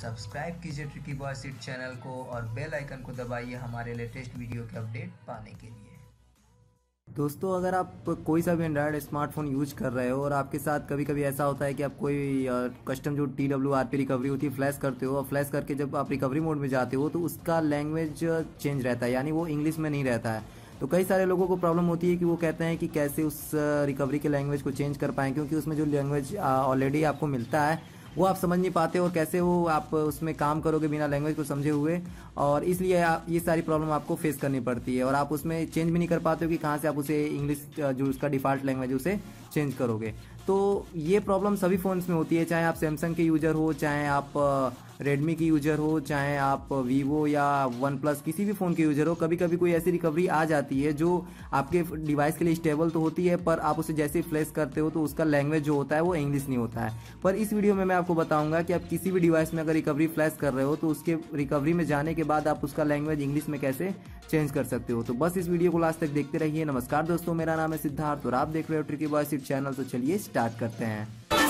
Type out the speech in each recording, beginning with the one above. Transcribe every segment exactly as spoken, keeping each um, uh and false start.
Subscribe कीजिए tricky boy seat channel को और बेल आइकन को दबाइए हमारे लेटेस्ट वीडियो के अपडेट पाने के लिए। दोस्तों, अगर आप कोई सा भी एंड्रॉयड स्मार्टफोन यूज कर रहे हो और आपके साथ कभी कभी ऐसा होता है कि आप कोई कस्टम जो T W R P recovery होती है फ्लैश करते हो और फ्लैश करके जब आप रिकवरी मोड में जाते हो तो उसका लैंग्वेज चेंज रहता है, यानी वो इंग्लिश में नहीं रहता है। तो कई सारे लोगों को प्रॉब्लम होती है कि वो कहते हैं कि कैसे उस रिकवरी के लैंग्वेज को चेंज कर पाएँ, क्योंकि उसमें जो लैंग्वेज ऑलरेडी आपको मिलता है वो आप समझ नहीं पाते और कैसे वो आप उसमें काम करोगे बिना लैंग्वेज को समझे हुए, और इसलिए आप ये सारी प्रॉब्लम आपको फेस करनी पड़ती है और आप उसमें चेंज भी नहीं कर पाते हो कि कहाँ से आप उसे इंग्लिश जो उसका डिफ़ॉल्ट लैंग्वेज उसे चेंज करोगे। तो ये प्रॉब्लम सभी फ़ोन्स में होती है, चाहे आप सैमसंग के यूज़र हो, चाहे आप रेडमी की यूज़र हो, चाहे आप वीवो या वन प्लस किसी भी फ़ोन के यूज़र हो। कभी कभी कोई ऐसी रिकवरी आ जाती है जो आपके डिवाइस के लिए स्टेबल तो होती है, पर आप उसे जैसे ही फ्लैश करते हो तो उसका लैंग्वेज जो होता है वो इंग्लिश नहीं होता है। पर इस वीडियो में मैं आपको बताऊंगा कि आप किसी भी डिवाइस में अगर रिकवरी फ्लैश कर रहे हो तो उसके रिकवरी में जाने के बाद आप उसका लैंग्वेज इंग्लिश में कैसे चेंज कर सकते हो। तो बस इस वीडियो को लास्ट तक देखते रहिए। नमस्कार दोस्तों, मेरा नाम है सिद्धार्थ और आप देख रहे हो ट्रिकी बॉय सीट चैनल। तो चलिए स्टार्ट करते हैं।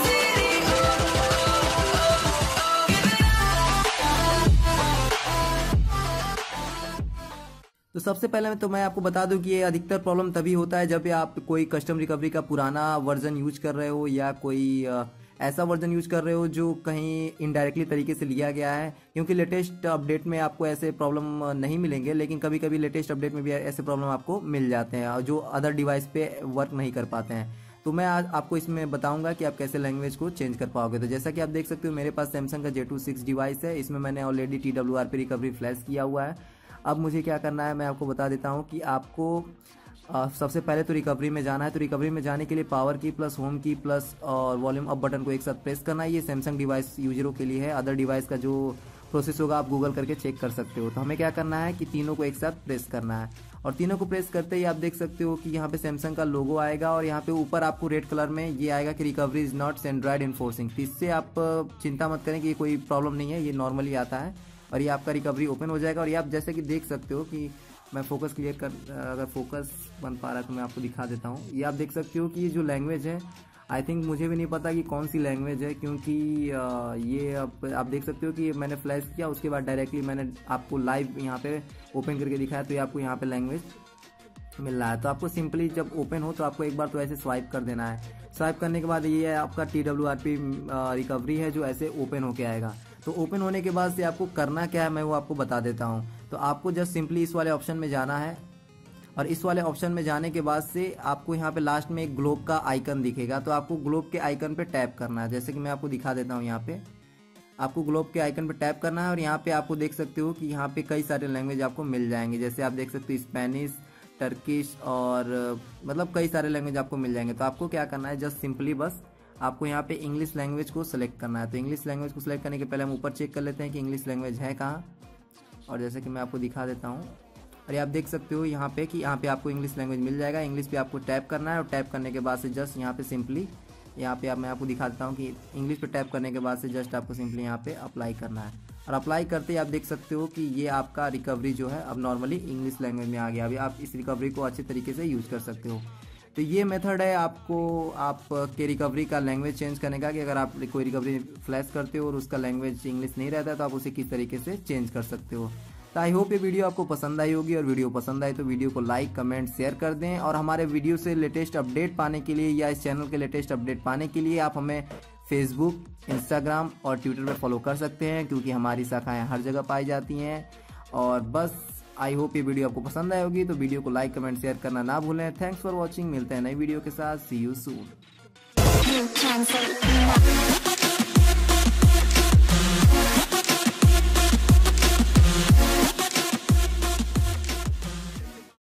तो सबसे पहले तो मैं आपको बता दूं कि ये अधिकतर प्रॉब्लम तभी होता है जब आप कोई कस्टम रिकवरी का पुराना वर्जन यूज कर रहे हो या कोई ऐसा वर्जन यूज कर रहे हो जो कहीं इनडायरेक्टली तरीके से लिया गया है, क्योंकि लेटेस्ट अपडेट में आपको ऐसे प्रॉब्लम नहीं मिलेंगे, लेकिन कभी कभी लेटेस्ट अपडेट में भी ऐसे प्रॉब्लम आपको मिल जाते हैं जो अदर डिवाइस पे वर्क नहीं कर पाते हैं। तो मैं आज आपको इसमें बताऊंगा कि आप कैसे लैंग्वेज को चेंज कर पाओगे। तो जैसा कि आप देख सकते हो मेरे पास सैमसंग का जे टू सिक्स डिवाइस है, इसमें मैंने already T W R P recovery flash किया हुआ है। अब मुझे क्या करना है मैं आपको बता देता हूँ कि आपको आ, सबसे पहले तो रिकवरी में जाना है। तो रिकवरी में जाने के लिए पावर की प्लस होम की प्लस और वॉल्यूम अप बटन को एक साथ प्रेस करना है। ये सैमसंग डिवाइस यूजरों के लिए है, अदर डिवाइस का जो प्रोसेस होगा आप गूगल करके चेक कर सकते हो। तो हमें क्या करना है कि तीनों को एक साथ प्रेस करना है और तीनों को प्रेस करते ही आप देख सकते हो कि यहाँ पे सैमसंग का लोगो आएगा और यहाँ पे ऊपर आपको रेड कलर में ये आएगा कि recovery is not Android enforcing. तो इससे आप चिंता मत करें कि ये कोई प्रॉब्लम नहीं है, ये नॉर्मली आता है और ये आपका रिकवरी ओपन हो जाएगा। और ये आप जैसे कि देख सकते हो कि मैं फोकस क्लियर कर, अगर फोकस बन पा रहा है तो मैं आपको दिखा देता हूँ। ये आप देख सकते हो कि ये जो लैंग्वेज है, आई थिंक मुझे भी नहीं पता कि कौन सी लैंग्वेज है, क्योंकि ये आप, आप देख सकते हो कि मैंने फ्लैश किया उसके बाद डायरेक्टली मैंने आपको लाइव यहाँ पे ओपन करके दिखाया, तो ये आपको यहाँ पे लैंग्वेज मिल रहा है। तो आपको सिंपली जब ओपन हो तो आपको एक बार तो ऐसे स्वाइप कर देना है। स्वाइप करने के बाद ये आपका T W R P recovery है जो ऐसे ओपन होके आएगा। तो ओपन होने के बाद से आपको करना क्या है मैं वो आपको बता देता हूँ। तो आपको जस्ट सिंपली इस वाले ऑप्शन में जाना है और इस वाले ऑप्शन में जाने के बाद से आपको यहाँ पे लास्ट में एक ग्लोब का आइकन दिखेगा, तो आपको ग्लोब के आइकन पे टैप करना है। जैसे कि मैं आपको दिखा देता हूँ, यहाँ पे आपको ग्लोब के आइकन पे टैप करना है और यहाँ पे आपको देख सकते हो कि यहाँ पे कई सारे लैंग्वेज आपको मिल जाएंगे। जैसे आप देख सकते हो स्पेनिश, टर्किश और मतलब कई सारे लैंग्वेज आपको मिल जाएंगे। तो आपको क्या करना है, जस्ट सिंपली बस आपको यहाँ पे इंग्लिश लैंग्वेज को सिलेक्ट करना है। तो इंग्लिश लैंग्वेज को सिलेक्ट करने के पहले हम ऊपर चेक कर लेते हैं कि इंग्लिश लैंग्वेज है कहाँ, और जैसे कि मैं आपको दिखा देता हूँ और ये आप देख सकते हो यहाँ पे कि यहाँ पे आपको इंग्लिश लैंग्वेज मिल जाएगा। इंग्लिश पे आपको टैप करना है और टैप करने के बाद से जस्ट यहाँ पे सिंपली यहाँ पे आप मैं आपको दिखा देता हूँ कि इंग्लिश पे टैप करने के बाद से जस्ट आपको सिंपली यहाँ पे अप्लाई करना है और अप्लाई करते ही आप देख सकते हो कि ये आपका रिकवरी जो है अब नॉर्मली इंग्लिश लैंग्वेज में आ गया। अभी आप इस रिकवरी को अच्छे तरीके से यूज कर सकते हो। तो ये मेथड है आपको आपके रिकवरी का लैंग्वेज चेंज करने का, कि अगर आप कोई रिकवरी फ्लैश करते हो और उसका लैंग्वेज इंग्लिश नहीं रहता है तो आप उसे किस तरीके से चेंज कर सकते हो। तो आई होप ये वीडियो आपको पसंद आई होगी, और वीडियो पसंद आई तो वीडियो को लाइक कमेंट शेयर कर दें। और हमारे वीडियो से लेटेस्ट अपडेट पाने के लिए या इस चैनल के लेटेस्ट अपडेट पाने के लिए आप हमें फेसबुक, इंस्टाग्राम और ट्विटर पे फॉलो कर सकते हैं, क्योंकि हमारी शाखाएं हर जगह पाई जाती हैं। और बस आई होप ये वीडियो आपको पसंद आई होगी, तो वीडियो को लाइक कमेंट शेयर करना ना भूलें। थैंक्स फॉर वॉचिंग, मिलते हैं नई वीडियो के साथ। See you soon.